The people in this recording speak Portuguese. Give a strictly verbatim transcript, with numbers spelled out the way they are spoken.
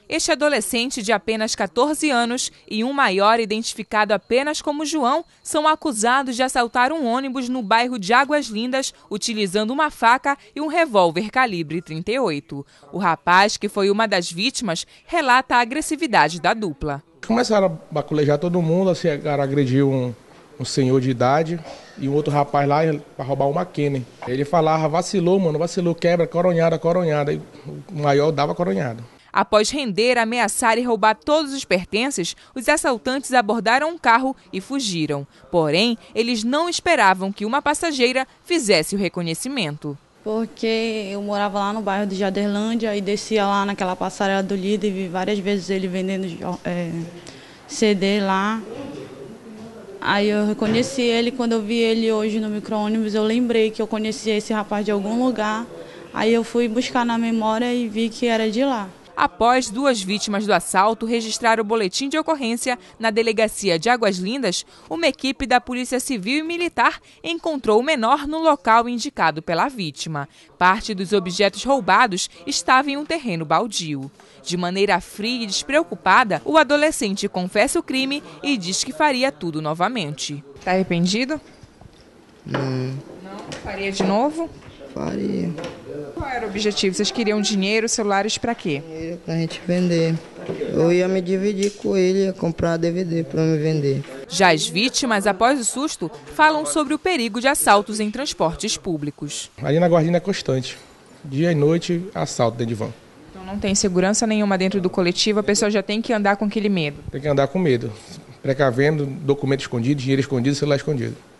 Este adolescente de apenas quatorze anos e um maior identificado apenas como João são acusados de assaltar um ônibus no bairro de Águas Lindas utilizando uma faca e um revólver calibre trinta e oito. O rapaz, que foi uma das vítimas, relata a agressividade da dupla. Começaram a baculejar todo mundo, assim, o cara agrediu um, um senhor de idade e um outro rapaz lá para roubar uma Kenner. Ele falava, vacilou, mano, vacilou, quebra, coronhada, coronhada. E o maior dava coronhada. Após render, ameaçar e roubar todos os pertences, os assaltantes abordaram um carro e fugiram. Porém, eles não esperavam que uma passageira fizesse o reconhecimento. Porque eu morava lá no bairro de Jaderlândia e descia lá naquela passarela do líder e vi várias vezes ele vendendo é, C D lá. Aí eu reconheci ele, quando eu vi ele hoje no micro-ônibus, eu lembrei que eu conhecia esse rapaz de algum lugar. Aí eu fui buscar na memória e vi que era de lá. Após duas vítimas do assalto registrar o boletim de ocorrência na delegacia de Águas Lindas, uma equipe da Polícia Civil e Militar encontrou o menor no local indicado pela vítima. Parte dos objetos roubados estava em um terreno baldio. De maneira fria e despreocupada, o adolescente confessa o crime e diz que faria tudo novamente. Está arrependido? Não. Não? Faria de novo? Faria. Qual era o objetivo? Vocês queriam dinheiro, celulares para quê? Dinheiro pra gente vender. Eu ia me dividir com ele, ia comprar D V D para me vender. Já as vítimas, após o susto, falam sobre o perigo de assaltos em transportes públicos. Ali na Guardina é constante. Dia e noite, assalto dentro de van. Então não tem segurança nenhuma dentro do coletivo, a pessoa já tem que andar com aquele medo. Tem que andar com medo, precavendo, documento escondido, dinheiro escondido, celular escondido.